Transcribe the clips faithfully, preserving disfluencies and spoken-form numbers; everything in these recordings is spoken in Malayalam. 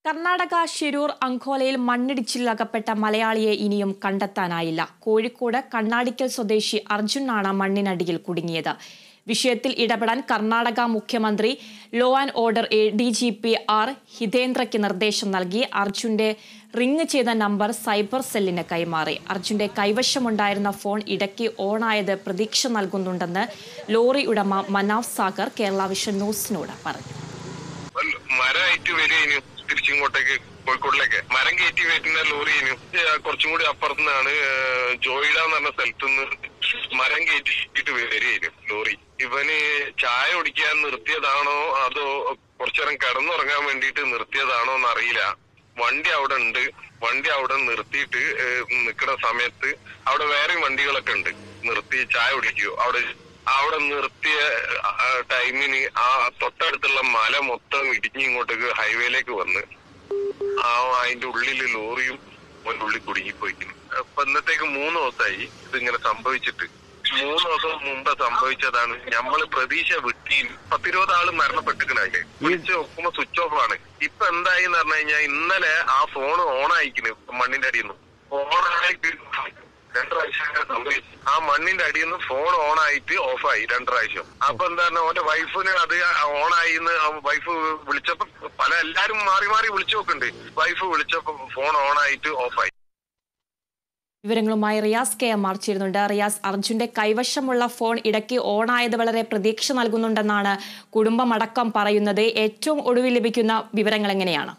കർണാടക ഷിരൂർ അങ്കോലയിൽ മണ്ണിടിച്ചിലിൽ അകപ്പെട്ട മലയാളിയെ ഇനിയും കണ്ടെത്താനായില്ല. കോഴിക്കോട് കണ്ണാടിക്കൽ സ്വദേശി അർജുനാണ് മണ്ണിനടിയിൽ കുടുങ്ങിയത്. വിഷയത്തിൽ ഇടപെടാൻ കർണാടക മുഖ്യമന്ത്രി law and order A D G P R ഹിതേന്ദ്രയ്ക്ക് നിർദ്ദേശം നൽകി. അർജുന്റെ റിംഗ് ചെയ്ത നമ്പർ സൈബർ സെല്ലിന് കൈമാറി. അർജുന്റെ കൈവശമുണ്ടായിരുന്ന ഫോൺ ഇടയ്ക്ക് ഓണായത് പ്രതീക്ഷ നൽകുന്നുണ്ടെന്ന് ലോറി ഉടമ മനാഫ് സാഗർ കേരള വിഷൻ ന്യൂസിനോട് പറഞ്ഞു. തിരിച്ചിങ്ങോട്ടേക്ക് കോഴിക്കോടിലേക്ക് മരം കയറ്റി വരുന്ന ലോറിന് കുറച്ചും കൂടി അപ്പുറത്തുനിന്നാണ് ജോയിഡ എന്ന് പറഞ്ഞ സ്ഥലത്തു നിന്ന് മരം കയറ്റിട്ട് വരികയായിരുന്നു ലോറി. ഇവന് ചായ കുടിക്കാൻ നിർത്തിയതാണോ അതോ കുറച്ചേരം കിടന്നുറങ്ങാൻ വേണ്ടിയിട്ട് നിർത്തിയതാണോ എന്നറിയില്ല. വണ്ടി അവിടെ ഉണ്ട്. വണ്ടി അവിടെ നിർത്തിയിട്ട് നിൽക്കുന്ന സമയത്ത് അവിടെ വേറെ വണ്ടികളൊക്കെ ഉണ്ട്. നിർത്തി ചായ കുടിക്കുവോ അവിടെ അവിടെ നിർത്തിയ ടൈമിന് ആ തൊട്ടടുത്തുള്ള മല മൊത്തം ഇടിഞ്ഞ് ഇങ്ങോട്ടേക്ക് ഹൈവേയിലേക്ക് വന്ന് ആ അതിന്റെ ഉള്ളില് ലോറിയും അതിന്റെ ഉള്ളിൽ കുടുങ്ങിപ്പോയിക്കുന്നു. അപ്പൊ ഇന്നത്തേക്ക് മൂന്ന് ദിവസമായി ഇതിങ്ങനെ സംഭവിച്ചിട്ട്. മൂന്ന് ദിവസം മുമ്പ് സംഭവിച്ചതാണ്. നമ്മള് പ്രതീക്ഷ വിട്ടി പത്തിരുപത് ആള് മരണപ്പെട്ടിക്കണല്ലേ. വിളിച്ച് നോക്കുമ്പോ സ്വിച്ച് ഓഫ് ആണ്. ഇപ്പൊ എന്തായി എന്ന് പറഞ്ഞു കഴിഞ്ഞാൽ ഇന്നലെ ആ ഫോൺ ഓൺ ആയിക്കുന്നു. മണ്ണിന്റെ അടിയിൽ നിന്ന് ഓൺ ആയിട്ട് രണ്ടു പ്രാവശ്യം സംഭവിച്ചു. ആ മണ്ണിന്റെ അടിയിൽ നിന്ന് ഫോൺ ഓൺ ആയിട്ട് ഓഫായി രണ്ടു പ്രാവശ്യം. അപ്പൊ എന്താണ് ഓന്റെ വൈഫിന് അത് ഓണായി വൈഫ് വിളിച്ചപ്പോ പല എല്ലാരും മാറി മാറി വിളിച്ചു നോക്കുന്നുണ്ട്. വൈഫ് വിളിച്ചപ്പോ ഫോൺ ഓൺ ആയിട്ട് ഓഫായി. വിവരങ്ങളുമായി റിയാസ് കെ എം ആർ ചേരുന്നുണ്ട്. റിയാസ്, അർജുന്റെ കൈവശമുള്ള ഫോൺ ഇടയ്ക്ക് ഓണായത് വളരെ പ്രതീക്ഷ നൽകുന്നുണ്ടെന്നാണ് കുടുംബമടക്കം പറയുന്നത്. ഏറ്റവും ഒടുവിൽ ലഭിക്കുന്ന വിവരങ്ങൾ എങ്ങനെയാണ്?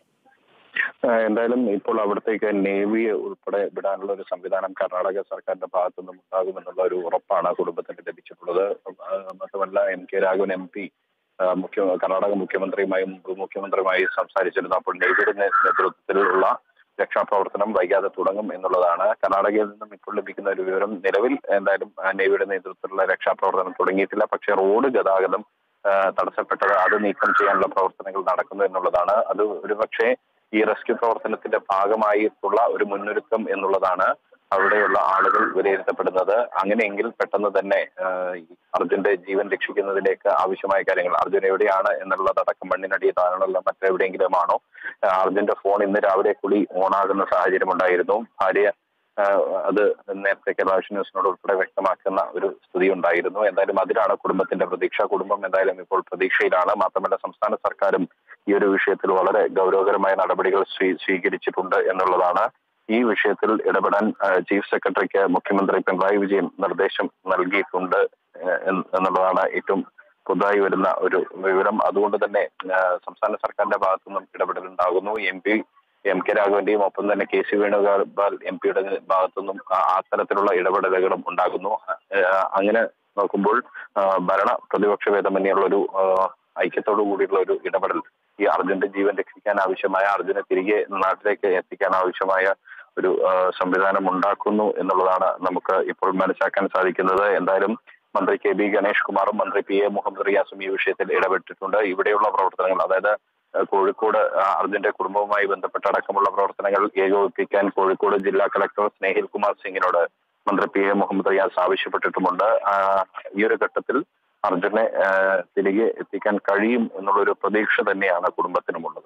എന്തായാലും ഇപ്പോൾ അവിടത്തേക്ക് നേവിയെ ഉൾപ്പെടെ വിടാനുള്ള ഒരു സംവിധാനം കർണാടക സർക്കാരിന്റെ ഭാഗത്തു നിന്നും ഉണ്ടാകുമെന്നുള്ള ഒരു ഉറപ്പാണ് കുടുംബത്തിന് ലഭിച്ചിട്ടുള്ളത്. മാത്രമല്ല M K Raghavan M P മുഖ്യ കർണാടക മുഖ്യമന്ത്രിയുമായും ഉപമുഖ്യമന്ത്രിയുമായി സംസാരിച്ചിരുന്നു. അപ്പോൾ നേവിയുടെ നേതൃത്വത്തിലുള്ള രക്ഷാപ്രവർത്തനം വൈകാതെ തുടങ്ങും എന്നുള്ളതാണ്. കർണാടകയിൽ നിന്നും ഇപ്പോൾ ലഭിക്കുന്ന ഒരു വിവരം. നിലവിൽ എന്തായാലും നേവിയുടെ നേതൃത്വത്തിലുള്ള രക്ഷാപ്രവർത്തനം തുടങ്ങിയിട്ടില്ല. പക്ഷേ റോഡ് ഗതാഗതം തടസ്സപ്പെട്ടത് അത് നീക്കം ചെയ്യാനുള്ള പ്രവർത്തനങ്ങൾ നടക്കുന്നു എന്നുള്ളതാണ്. അത് ഒരുപക്ഷെ ഈ റെസ്ക്യൂ പ്രവർത്തനത്തിന്റെ ഭാഗമായിട്ടുള്ള ഒരു മുന്നൊരുക്കം എന്നുള്ളതാണ് അവിടെയുള്ള ആളുകൾ വിലയിരുത്തപ്പെടുന്നത്. അങ്ങനെയെങ്കിൽ പെട്ടെന്ന് തന്നെ അർജുന്റെ ജീവൻ രക്ഷിക്കുന്നതിലേക്ക് ആവശ്യമായ കാര്യങ്ങൾ അർജുൻ എവിടെയാണ് എന്നുള്ളതടക്കം മണ്ണിനടിയിലാണല്ലോ മറ്റെവിടെയെങ്കിലും ആണോ. അർജുന്റെ ഫോൺ ഇന്ന് രാവിലെ കൂടി ഓണാകുന്ന സാഹചര്യം ഉണ്ടായിരുന്നു. ഭാര്യ അത് നേരത്തെ കേരള ന്യൂസിനോട് ഉൾപ്പെടെ വ്യക്തമാക്കുന്ന ഒരു സ്ഥിതി ഉണ്ടായിരുന്നു. എന്തായാലും അതിലാണ് കുടുംബത്തിന്റെ പ്രതീക്ഷ. കുടുംബം എന്തായാലും ഇപ്പോൾ പ്രതീക്ഷയിലാണ്. മാത്രമല്ല സംസ്ഥാന സർക്കാരും ഈ ഒരു വിഷയത്തിൽ വളരെ ഗൗരവകരമായ നടപടികൾ സ്വീകരിച്ചിട്ടുണ്ട് എന്നുള്ളതാണ്. ഈ വിഷയത്തിൽ ഇടപെടാൻ ചീഫ് സെക്രട്ടറിക്ക് മുഖ്യമന്ത്രി പിണറായി വിജയൻ നിർദ്ദേശം നൽകിയിട്ടുണ്ട് എന്നുള്ളതാണ് ഏറ്റവും പുതുതായി വരുന്ന ഒരു വിവരം. അതുകൊണ്ട് തന്നെ സംസ്ഥാന സർക്കാരിന്റെ ഭാഗത്തു നിന്നും ഇടപെടലുണ്ടാകുന്നു. എം പി എം കെ രാഘവന്റെയും ഒപ്പം തന്നെ കെ സി വേണുഗോപാൽ എം പിയുടെ ഭാഗത്തുനിന്നും ആ തരത്തിലുള്ള ഇടപെടലുകളും ഉണ്ടാകുന്നു. അങ്ങനെ നോക്കുമ്പോൾ ഭരണ പ്രതിപക്ഷ ഭേദമന്യുള്ള ഒരു ഐക്യത്തോടു കൂടിയുള്ള ഒരു ഇടപെടൽ ഈ അർജുന്റെ ജീവൻ രക്ഷിക്കാൻ ആവശ്യമായ അർജുനെ തിരികെ നാട്ടിലേക്ക് എത്തിക്കാൻ ആവശ്യമായ ഒരു സംവിധാനം ഉണ്ടാക്കുന്നു എന്നുള്ളതാണ് നമുക്ക് ഇപ്പോൾ മനസ്സിലാക്കാൻ സാധിക്കുന്നത്. എന്തായാലും മന്ത്രി കെ ബി ഗണേഷ് കുമാറും മന്ത്രി പി എ മുഹമ്മദ് റിയാസും ഈ വിഷയത്തിൽ ഇടപെട്ടിട്ടുണ്ട്. ഇവിടെയുള്ള പ്രവർത്തനങ്ങൾ അതായത് കോഴിക്കോട് അർജുന്റെ കുടുംബവുമായി ബന്ധപ്പെട്ട അടക്കമുള്ള പ്രവർത്തനങ്ങൾ ഏകോപിപ്പിക്കാൻ കോഴിക്കോട് ജില്ലാ കളക്ടർ സ്നേഹിൽ കുമാർ സിംഗിനോട് മന്ത്രി പി എ മുഹമ്മദ് റിയാസ് ആവശ്യപ്പെട്ടിട്ടുമുണ്ട്. ഈ ഒരു ഘട്ടത്തിൽ അർജുനെ തിരികെ എത്തിക്കാൻ കഴിയും എന്നുള്ളൊരു പ്രതീക്ഷ തന്നെയാണ് കുടുംബത്തിനുമുള്ളത്.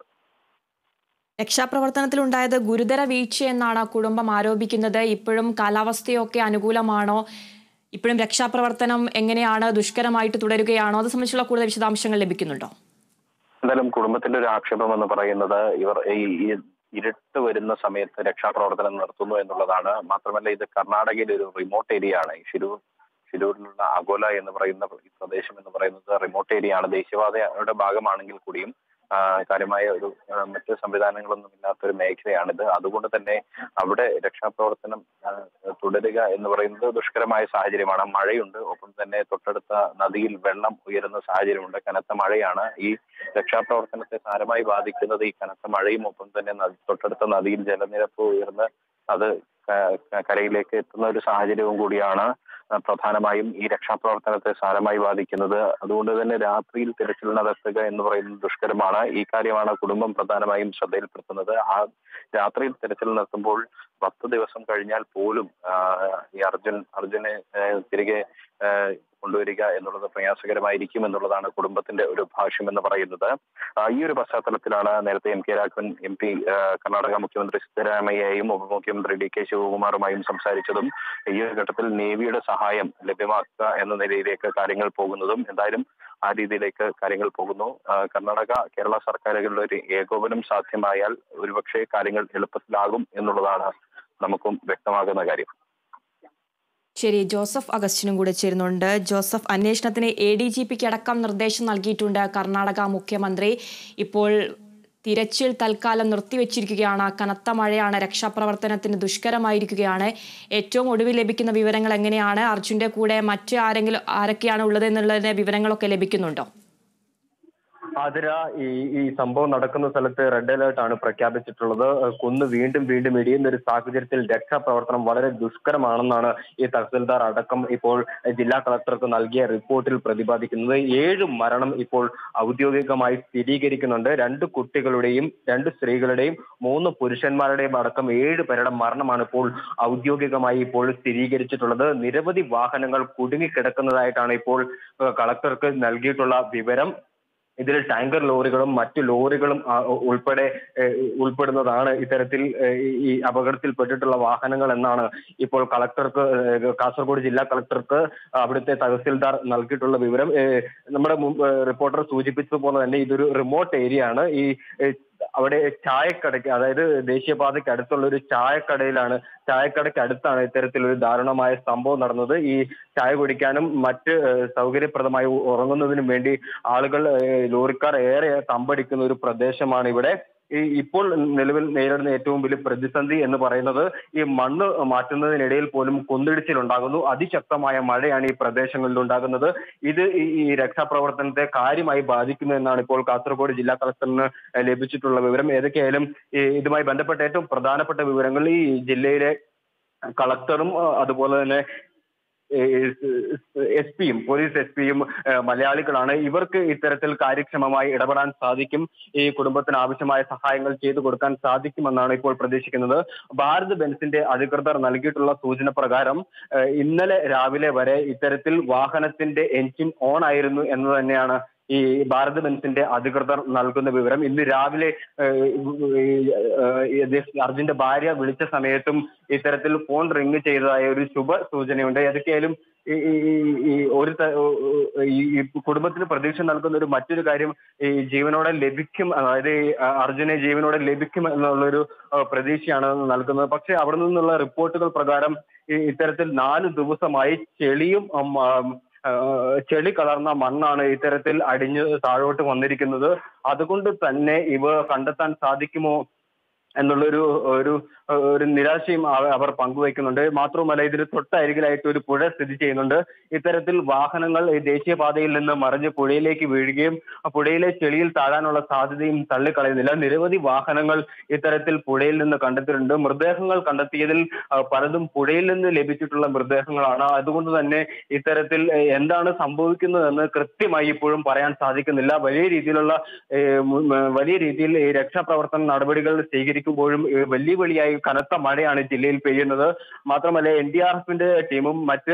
രക്ഷാപ്രവർത്തനത്തിലുണ്ടായത് ഗുരുതര വീഴ്ചയെന്നാണ് കുടുംബം ആരോപിക്കുന്നത്. ഇപ്പോഴും കാലാവസ്ഥയൊക്കെ അനുകൂലമാണോ? ഇപ്പോഴും രക്ഷാപ്രവർത്തനം എങ്ങനെയാണ്? ദുഷ്കരമായിട്ട് തുടരുകയാണോ? അത് സംബന്ധിച്ചുള്ള കൂടുതൽ വിശദാംശങ്ങൾ ലഭിക്കുന്നുണ്ടോ? എന്തായാലും കുടുംബത്തിന്റെ ഒരു ആക്ഷേപം എന്ന് പറയുന്നത് ഇവർ ഈ ഇരുട്ട് വരുന്ന സമയത്ത് രക്ഷാപ്രവർത്തനം നടത്തുന്നു എന്നുള്ളതാണ്. മാത്രമല്ല ഇത് കർണാടകയിലെ ഒരു റിമോട്ട് ഏരിയ ആണ്. ഷിരൂർ ഷിരൂരിലുള്ള അകോല എന്ന് പറയുന്ന പ്രദേശം എന്ന് പറയുന്നത് റിമോട്ട് ഏരിയ ആണ്. ദേശീയപാതയുടെ ഭാഗമാണെങ്കിൽ കൂടിയും കാര്യമായ ഒരു മറ്റ് സംവിധാനങ്ങളൊന്നും ഇല്ലാത്തൊരു മേഖലയാണിത്. അതുകൊണ്ട് തന്നെ അവിടെ രക്ഷാപ്രവർത്തനം തുടരുക എന്ന് പറയുന്നത് ദുഷ്കരമായ സാഹചര്യമാണ്. മഴയുണ്ട്, ഒപ്പം തന്നെ തൊട്ടടുത്ത നദിയിൽ വെള്ളം ഉയരുന്ന സാഹചര്യമുണ്ട്. കനത്ത മഴയാണ് ഈ രക്ഷാപ്രവർത്തനത്തെ സാരമായി ബാധിക്കുന്നത്. ഈ കനത്ത മഴയും ഒപ്പം തന്നെ തൊട്ടടുത്ത നദിയിൽ ജലനിരപ്പ് ഉയർന്ന് അത് കരയിലേക്ക് എത്തുന്ന ഒരു സാഹചര്യവും കൂടിയാണ് പ്രധാനമായും ഈ രക്ഷാപ്രവർത്തനത്തെ സാരമായി ബാധിക്കുന്നത്. അതുകൊണ്ട് തന്നെ രാത്രിയിൽ തിരച്ചിൽ നടത്തുക എന്ന് പറയുന്നത് ദുഷ്കരമാണ്. ഈ കാര്യമാണ് കുടുംബം പ്രധാനമായും ശ്രദ്ധയിൽപ്പെടുത്തുന്നത്. ആ രാത്രിയിൽ തിരച്ചിൽ നടത്തുമ്പോൾ പത്ത് ദിവസം കഴിഞ്ഞാൽ പോലും ഈ അർജുൻ അർജുനെ തിരികെ കൊണ്ടുവരിക എന്നുള്ളത് പ്രയാസകരമായിരിക്കും എന്നുള്ളതാണ് കുടുംബത്തിന്റെ ഒരു ഭാഷ്യം എന്ന് പറയുന്നത്. ഈ ഒരു പശ്ചാത്തലത്തിലാണ് നേരത്തെ M K Raghavan M P Karnataka മുഖ്യമന്ത്രി സിദ്ധരാമയ്യയും ഉപമുഖ്യമന്ത്രി ഡി കെ ശിവകുമാറുമായും സംസാരിച്ചതും ഈ ഒരു ഘട്ടത്തിൽ നേവിയുടെ സഹായം ലഭ്യമാക്കുക എന്ന നിലയിലേക്ക് കാര്യങ്ങൾ പോകുന്നതും എന്തായാലും ആ രീതിയിലേക്ക് കാര്യങ്ങൾ പോകുന്നു. കർണാടക കേരള സർക്കാരുകളുടെ ഒരു ഏകോപനം സാധ്യമായാൽ ഒരുപക്ഷെ കാര്യങ്ങൾ എളുപ്പത്തിലാകും എന്നുള്ളതാണ് നമുക്കും വ്യക്തമാകുന്ന കാര്യം. ശരി, ജോസഫ് അഗസ്റ്റിനും കൂടെ ചേരുന്നുണ്ട്. ജോസഫ്, അന്വേഷണത്തിന് എ ഡി ജി പിക്ക് അടക്കം നിർദ്ദേശം നൽകിയിട്ടുണ്ട് കർണാടക മുഖ്യമന്ത്രി. ഇപ്പോൾ തിരച്ചിൽ തൽക്കാലം നിർത്തിവെച്ചിരിക്കുകയാണ്. കനത്ത മഴയാണ്, രക്ഷാപ്രവർത്തനത്തിന് ദുഷ്കരമായിരിക്കുകയാണ്. ഏറ്റവും ഒടുവിൽ ലഭിക്കുന്ന വിവരങ്ങൾ എങ്ങനെയാണ്? അർജുന്റെ കൂടെ മറ്റ് ആരെങ്കിലും ആരൊക്കെയാണ് ഉള്ളത് എന്നുള്ളതിന്റെ വിവരങ്ങളൊക്കെ ലഭിക്കുന്നുണ്ടോ? ആതിര, ഈ ഈ സംഭവം നടക്കുന്ന സ്ഥലത്ത് റെഡ് അലേർട്ട് ആണ് പ്രഖ്യാപിച്ചിട്ടുള്ളത്. കുന്ന് വീണ്ടും വീണ്ടും ഇടിയുന്ന ഒരു സാഹചര്യത്തിൽ രക്ഷാപ്രവർത്തനം വളരെ ദുഷ്കരമാണെന്നാണ് ഈ തഹസിൽദാർ അടക്കം ഇപ്പോൾ ജില്ലാ കളക്ടർക്ക് നൽകിയ റിപ്പോർട്ടിൽ പ്രതിപാദിക്കുന്നത്. ഏഴ് മരണം ഇപ്പോൾ ഔദ്യോഗികമായി സ്ഥിരീകരിക്കുന്നുണ്ട്. രണ്ട് കുട്ടികളുടെയും രണ്ട് സ്ത്രീകളുടെയും മൂന്ന് പുരുഷന്മാരുടെയും അടക്കം ഏഴ് പേരുടെ മരണമാണ് ഇപ്പോൾ ഔദ്യോഗികമായി ഇപ്പോൾ സ്ഥിരീകരിച്ചിട്ടുള്ളത്. നിരവധി വാഹനങ്ങൾ കുടുങ്ങിക്കിടക്കുന്നതായിട്ടാണ് ഇപ്പോൾ കളക്ടർക്ക് നൽകിയിട്ടുള്ള വിവരം. ഇതിൽ ടാങ്കർ ലോറികളും മറ്റു ലോറികളും ഉൾപ്പെടെ ഉൾപ്പെടുന്നതാണ് ഇത്തരത്തിൽ ഈ അപകടത്തിൽപ്പെട്ടിട്ടുള്ള വാഹനങ്ങൾ എന്നാണ് ഇപ്പോൾ കളക്ടർക്ക് കാസർഗോഡ് ജില്ലാ കളക്ടർക്ക് അവിടുത്തെ തഹസിൽദാർ നൽകിയിട്ടുള്ള വിവരം. നമ്മുടെ റിപ്പോർട്ടർ സൂചിപ്പിച്ചതുപോലെ തന്നെ ഇതൊരു റിമോട്ട് ഏരിയ ആണ്. ഈ അവിടെ ചായക്കടയ്ക്ക്, അതായത് ദേശീയപാതയ്ക്ക് അടുത്തുള്ള ഒരു ചായക്കടയിലാണ് ചായക്കടയ്ക്ക് അടുത്താണ് ഇത്തരത്തിലൊരു ദാരുണമായ സംഭവം നടന്നത്. ഈ ചായ കുടിക്കാനും മറ്റ് സൗകര്യപ്രദമായി ഉറങ്ങുന്നതിനും വേണ്ടി ആളുകൾ, ലോറിക്കാർ ഏറെ തമ്പടിക്കുന്ന ഒരു പ്രദേശമാണ് ഇവിടെ. ഈ ഇപ്പോൾ നിലവിൽ നേരിടുന്ന ഏറ്റവും വലിയ പ്രതിസന്ധി എന്ന് പറയുന്നത് ഈ മണ്ണ് മാറ്റുന്നതിനിടയിൽ പോലും കുന്നിടിച്ചിലുണ്ടാകുന്നു. അതിശക്തമായ മഴയാണ് ഈ പ്രദേശങ്ങളിൽ ഉണ്ടാകുന്നത്. ഇത് ഈ രക്ഷാപ്രവർത്തനത്തെ കാര്യമായി ബാധിക്കുന്നു എന്നാണ് ഇപ്പോൾ കാസർഗോഡ് ജില്ലാ കളക്ടറിന് ലഭിച്ചിട്ടുള്ള വിവരം. ഏതൊക്കെയായാലും ഇതുമായി ബന്ധപ്പെട്ട ഏറ്റവും പ്രധാനപ്പെട്ട വിവരങ്ങൾ ഈ ജില്ലയിലെ കളക്ടറും അതുപോലെ തന്നെ എസ് പിയും പോലീസ് എസ് പിയും മലയാളികളാണ്. ഇവർക്ക് ഇത്തരത്തിൽ കാര്യക്ഷമമായി ഇടപെടാൻ സാധിക്കും. ഈ കുടുംബത്തിന് ആവശ്യമായ സഹായങ്ങൾ ചെയ്തു കൊടുക്കാൻ സാധിക്കുമെന്നാണ് ഇപ്പോൾ പ്രതീക്ഷിക്കുന്നത്. ഭാരത് ബെൻസിന്റെ അധികൃതർ നൽകിയിട്ടുള്ള സൂചന പ്രകാരം ഇന്നലെ രാവിലെ വരെ ഇത്തരത്തിൽ വാഹനത്തിന്റെ എൻജിൻ ഓൺ ആയിരുന്നു എന്ന് തന്നെയാണ് ഈ ഭാരത് ബെൻസിന്റെ അധികൃതർ നൽകുന്ന വിവരം. ഇന്ന് രാവിലെ അർജുന്റെ ഭാര്യ വിളിച്ച സമയത്തും ഇത്തരത്തിൽ ഫോൺ റിങ് ചെയ്തതായ ഒരു ശുഭ സൂചനയുണ്ട്. ഏതൊക്കെയായാലും ഈ ഒരു ഈ കുടുംബത്തിന് പ്രതീക്ഷ നൽകുന്ന ഒരു മറ്റൊരു കാര്യം ഈ ജീവനോടെ ലഭിക്കും, അതായത് അർജുനെ ജീവനോടെ ലഭിക്കും എന്നുള്ളൊരു പ്രതീക്ഷയാണ് നൽകുന്നത്. പക്ഷെ അവിടെ നിന്നുള്ള റിപ്പോർട്ടുകൾ പ്രകാരം ഇത്തരത്തിൽ നാല് ദിവസമായി ചെളിയും ചെളി കലർന്ന മണ്ണാണ് ഇത്തരത്തിൽ അടിഞ്ഞ് താഴോട്ട് വന്നിരിക്കുന്നത്. അതുകൊണ്ട് തന്നെ ഇവ കണ്ടെത്താൻ സാധിക്കുമോ എന്നുള്ളൊരു ഒരു ഒരു നിരാശയും അവർ പങ്കുവയ്ക്കുന്നുണ്ട്. മാത്രവുമല്ല ഇതിന് തൊട്ടരികിലായിട്ട് ഒരു പുഴ സ്ഥിതി ചെയ്യുന്നുണ്ട്. ഇത്തരത്തിൽ വാഹനങ്ങൾ ദേശീയപാതയിൽ നിന്ന് മറിഞ്ഞ് പുഴയിലേക്ക് വീഴുകയും പുഴയിലെ ചെളിയിൽ താഴാനുള്ള സാധ്യതയും തള്ളിക്കളയുന്നില്ല. നിരവധി വാഹനങ്ങൾ ഇത്തരത്തിൽ പുഴയിൽ നിന്ന് കണ്ടെത്തിയിട്ടുണ്ട്. മൃതദേഹങ്ങൾ കണ്ടെത്തിയതിൽ പലതും പുഴയിൽ നിന്ന് ലഭിച്ചിട്ടുള്ള മൃതദേഹങ്ങളാണ്. അതുകൊണ്ട് തന്നെ ഇത്തരത്തിൽ എന്താണ് സംഭവിക്കുന്നതെന്ന് കൃത്യമായി ഇപ്പോഴും പറയാൻ സാധിക്കുന്നില്ല. വലിയ രീതിയിലുള്ള വലിയ രീതിയിൽ രക്ഷാപ്രവർത്തന നടപടികൾ സ്വീകരിക്കുമ്പോഴും വലിയ വലിയായി കനത്ത മഴയാണ് ജില്ലയിൽ പെയ്യുന്നത്. മാത്രമല്ല എൻ ഡി ആർ എഫിന്റെ ടീമും മറ്റ്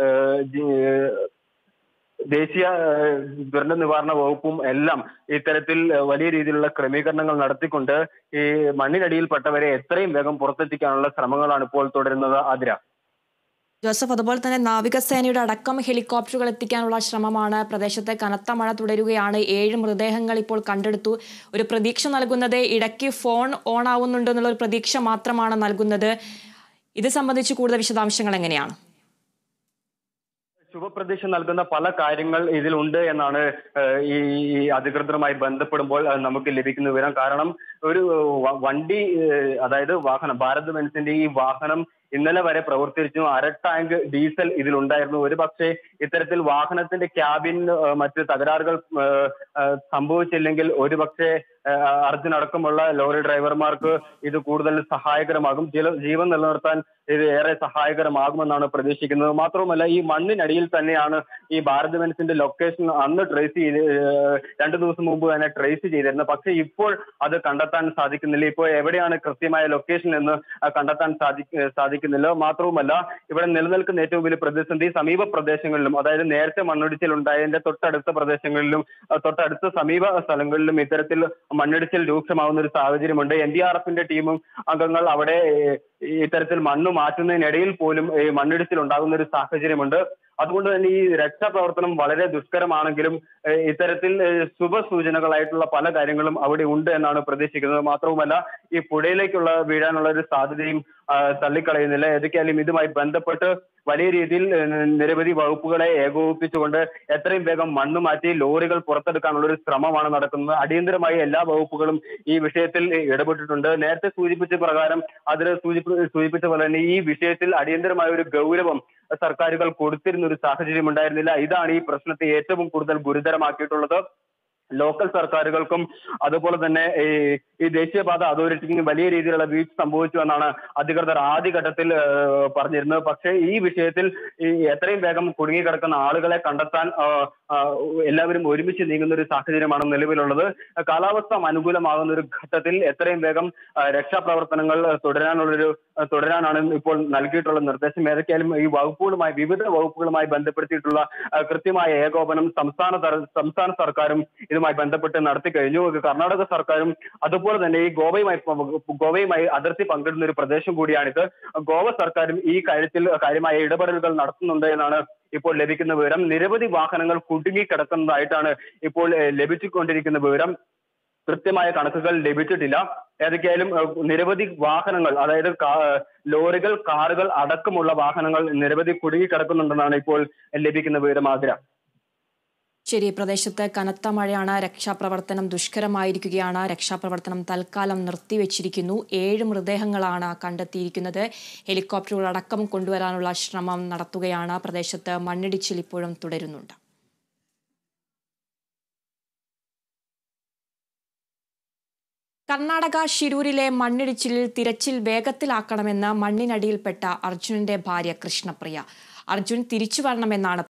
ദേശീയ ദുരന്ത നിവാരണ വകുപ്പും എല്ലാം ഇത്തരത്തിൽ വലിയ രീതിയിലുള്ള ക്രമീകരണങ്ങൾ നടത്തിക്കൊണ്ട് ഈ മണ്ണിനടിയിൽപ്പെട്ടവരെ എത്രയും വേഗം പുറത്തെത്തിക്കാനുള്ള ശ്രമങ്ങളാണ് ഇപ്പോൾ തുടരുന്നത്. ആതിര. ജോസഫ്, അതുപോലെ തന്നെ നാവികസേനയുടെ അടക്കം ഹെലികോപ്റ്ററുകൾ എത്തിക്കാനുള്ള ശ്രമമാണ്. പ്രദേശത്തെ കനത്ത മഴ തുടരുകയാണ്. ഏഴ് മൃതദേഹങ്ങൾ ഇപ്പോൾ കണ്ടെടുത്തു. ഒരു പ്രതീക്ഷ നൽകുന്നത് ഇടയ്ക്ക് ഫോൺ ഓൺ ആവുന്നുണ്ട് എന്നുള്ള ഒരു പ്രതീക്ഷ മാത്രമാണ് നൽകുന്നത്. ഇത് സംബന്ധിച്ച് കൂടുതൽ വിശദാംശങ്ങൾ എങ്ങനെയാണ്? ശുഭപ്രതീക്ഷ നൽകുന്ന പല കാര്യങ്ങൾ ഇതിലുണ്ട് എന്നാണ് ഈ അധികൃതരുമായി ബന്ധപ്പെടുമ്പോൾ നമുക്ക് ലഭിക്കുന്ന വിവരം. കാരണം ഒരു വണ്ടി, അതായത് വാഹനം, ഭാരത് ബെൻസിന്റെ ഈ വാഹനം ഇന്നലെ വരെ പ്രവർത്തിച്ചു. അര ടാങ്ക് ഡീസൽ ഇതിലുണ്ടായിരുന്നു. ഒരു പക്ഷേ ഇത്തരത്തിൽ വാഹനത്തിന്റെ ക്യാബിൻ മറ്റ് തകരാറുകൾ സംഭവിച്ചില്ലെങ്കിൽ ഒരു പക്ഷേ അർജുൻ അടക്കമുള്ള ലോറി ഡ്രൈവർമാർക്ക് ഇത് കൂടുതൽ സഹായകരമാകും. ജീവൻ നിലനിർത്താൻ ഇത് ഏറെ സഹായകരമാകുമെന്നാണ് പ്രതീക്ഷിക്കുന്നത്. മാത്രവുമല്ല, ഈ മണ്ണിനടിയിൽ തന്നെയാണ് ഈ ഭാരത് ബെൻസിന്റെ ലൊക്കേഷൻ അന്ന് ട്രേസ് ചെയ്ത് രണ്ടു ദിവസം മുമ്പ് തന്നെ ട്രേസ് ചെയ്തിരുന്നത്. പക്ഷെ ഇപ്പോൾ അത് കണ്ടെത്താൻ സാധിക്കുന്നില്ല. ഇപ്പോൾ എവിടെയാണ് കൃത്യമായ ലൊക്കേഷൻ എന്ന് കണ്ടെത്താൻ സാധി സാധിക്കുന്നില്ല മാത്രവുമല്ല, ഇവിടെ നിലനിൽക്കുന്ന ഏറ്റവും വലിയ പ്രതിസന്ധി സമീപ പ്രദേശങ്ങളിലും, അതായത് നേരത്തെ മണ്ണിടിച്ചിൽ ഉണ്ടായതിന്റെ തൊട്ടടുത്ത പ്രദേശങ്ങളിലും തൊട്ടടുത്ത സമീപ സ്ഥലങ്ങളിലും ഇത്തരത്തിൽ മണ്ണിടിച്ചിൽ രൂക്ഷമാവുന്ന ഒരു സാഹചര്യമുണ്ട്. എൻ ഡി ആർ എഫിന്റെ ടീമും അംഗങ്ങൾ അവിടെ ഇത്തരത്തിൽ മണ്ണ് മാറ്റുന്നതിനിടയിൽ പോലും മണ്ണിടിച്ചിൽ ഉണ്ടാകുന്ന ഒരു സാഹചര്യമുണ്ട്. അതുകൊണ്ട് തന്നെ ഈ രക്ഷാപ്രവർത്തനം വളരെ ദുഷ്കരമാണെങ്കിലും ഇത്തരത്തിൽ ശുഭസൂചനകളായിട്ടുള്ള പല കാര്യങ്ങളും അവിടെ ഉണ്ട് എന്നാണ് പ്രതീക്ഷിക്കുന്നത്. മാത്രവുമല്ല, ഈ പുഴയിലേക്കുള്ള വീഴാനുള്ള ഒരു സാധ്യതയും തള്ളിക്കളയുന്നില്ല. ഏതൊക്കെയായാലും ഇതുമായി ബന്ധപ്പെട്ട് വലിയ രീതിയിൽ നിരവധി വകുപ്പുകളെ ഏകോപിപ്പിച്ചുകൊണ്ട് എത്രയും വേഗം മണ്ണ് മാറ്റി ലോറികൾ പുറത്തെടുക്കാനുള്ള ഒരു ശ്രമമാണ് നടക്കുന്നത്. അടിയന്തരമായി എല്ലാ വകുപ്പുകളും ഈ വിഷയത്തിൽ ഇടപെട്ടിട്ടുണ്ട്. നേരത്തെ സൂചിപ്പിച്ച പ്രകാരം അതിൽ സൂചിപ്പിച്ച പോലെ തന്നെ ഈ വിഷയത്തിൽ അടിയന്തരമായ ഒരു ഗൗരവം സർക്കാരുകൾ കൊടുത്തിരുന്ന ഒരു സാഹചര്യം ഉണ്ടായിരുന്നില്ല. ഇതാണ് ഈ പ്രശ്നത്തെ ഏറ്റവും കൂടുതൽ ഗുരുതരമാക്കിയിട്ടുള്ളത്. ലോക്കൽ സർക്കാരുകൾക്കും അതുപോലെ തന്നെ ഈ ദേശീയപാത അതോറിറ്റിക്കും വലിയ രീതിയിലുള്ള വീഴ്ച സംഭവിച്ചു എന്നാണ് അധികൃതർ ആദ്യഘട്ടത്തിൽ പറഞ്ഞിരുന്നത്. പക്ഷേ ഈ വിഷയത്തിൽ ഈ എത്രയും വേഗം കുടുങ്ങിക്കിടക്കുന്ന ആളുകളെ കണ്ടെത്താൻ എല്ലാവരും ഒരുമിച്ച് നീങ്ങുന്ന ഒരു സാഹചര്യമാണ് നിലവിലുള്ളത്. കാലാവസ്ഥ അനുകൂലമാകുന്ന ഒരു ഘട്ടത്തിൽ എത്രയും വേഗം രക്ഷാപ്രവർത്തനങ്ങൾ തുടരാനുള്ളൊരു തുടരാനാണ് ഇപ്പോൾ നൽകിയിട്ടുള്ള നിർദ്ദേശം. ഏതൊക്കെയാലും ഈ വകുപ്പുകളുമായി വിവിധ വകുപ്പുകളുമായി ബന്ധപ്പെടുത്തിയിട്ടുള്ള കൃത്യമായ ഏകോപനം സംസ്ഥാന സംസ്ഥാന സർക്കാരും ഇതുമായി ബന്ധപ്പെട്ട് നടത്തി കഴിഞ്ഞു. കർണാടക സർക്കാരും അതുപോലെ തന്നെ ഈ ഗോവയുമായി ഗോവയുമായി അതിർത്തി പങ്കിടുന്ന ഒരു പ്രദേശം കൂടിയാണിത്. ഗോവ സർക്കാരും ഈ കാര്യത്തിൽ കാര്യമായ ഇടപെടലുകൾ നടത്തുന്നുണ്ട് എന്നാണ് ഇപ്പോൾ ലഭിക്കുന്ന വിവരം. നിരവധി വാഹനങ്ങൾ കുടുങ്ങിക്കിടക്കുന്നതായിട്ടാണ് ഇപ്പോൾ ലഭിച്ചുകൊണ്ടിരിക്കുന്ന വിവരം. കൃത്യമായ കണക്കുകൾ ലഭിച്ചിട്ടില്ല. ഏതൊക്കെയായാലും നിരവധി വാഹനങ്ങൾ, അതായത് ലോറികൾ, കാറുകൾ അടക്കമുള്ള വാഹനങ്ങൾ നിരവധി കുടുങ്ങിക്കിടക്കുന്നുണ്ടെന്നാണ് ഇപ്പോൾ ലഭിക്കുന്ന വിവരം. ആതിര. ശരി, പ്രദേശത്ത് കനത്ത മഴയാണ്. രക്ഷാപ്രവർത്തനം ദുഷ്കരമായിരിക്കുകയാണ്. രക്ഷാപ്രവർത്തനം തൽക്കാലം നിർത്തിവെച്ചിരിക്കുന്നു. ഏഴ് മൃതദേഹങ്ങളാണ് കണ്ടെത്തിയിരിക്കുന്നത്. ഹെലികോപ്റ്ററുകളടക്കം കൊണ്ടുവരാനുള്ള ശ്രമം നടത്തുകയാണ്. പ്രദേശത്ത് മണ്ണിടിച്ചിൽ ഇപ്പോഴും തുടരുന്നുണ്ട്. കർണാടക ഷിരൂരിലെ മണ്ണിടിച്ചിലിൽ തിരച്ചിൽ വേഗത്തിലാക്കണമെന്ന് മണ്ണിനടിയിൽപ്പെട്ട അർജുനന്റെ ഭാര്യ കൃഷ്ണപ്രിയ. അർജുൻ തിരിച്ചു വരണമെന്നാണ്